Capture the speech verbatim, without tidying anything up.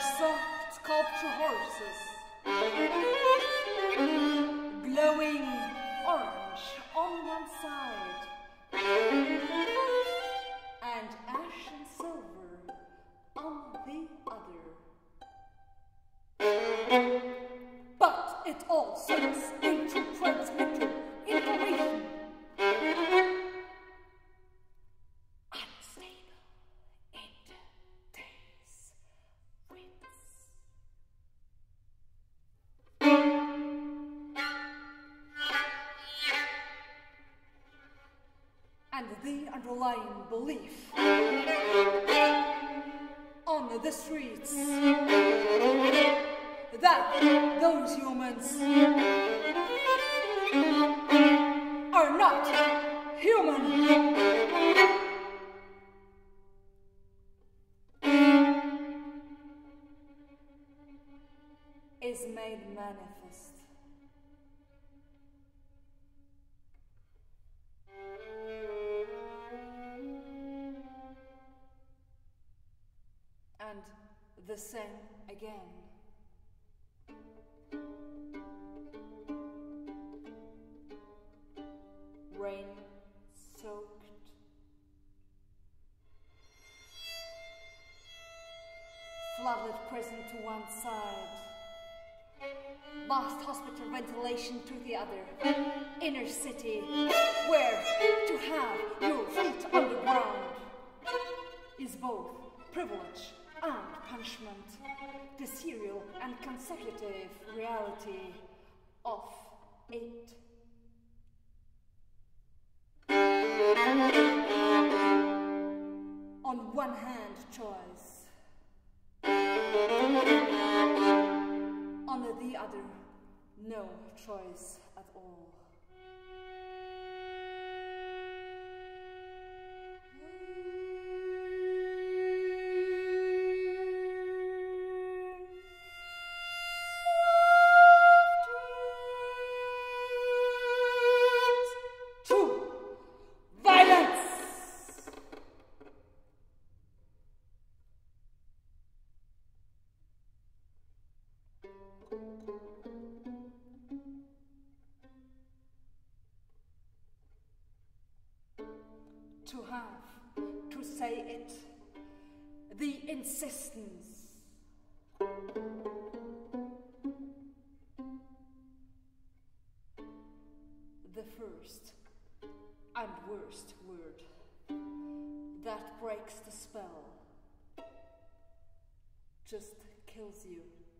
soft sculpture horses, glowing orange on one side, and ash and silver on the other. But it all sends into transmitter information. Unstable interface widths. And the underlying belief on the streets that those humans are not human. Is made manifest. And the same again. Rain soaked, flooded prison to one side, vast hospital ventilation to the other, inner city, where to have your feet on the ground is both privilege and punishment, the serial and consecutive reality of it. On one hand, choice. On the other, no choice at all. To have, to say it, the insistence. The first and worst word that breaks the spell, just kills you.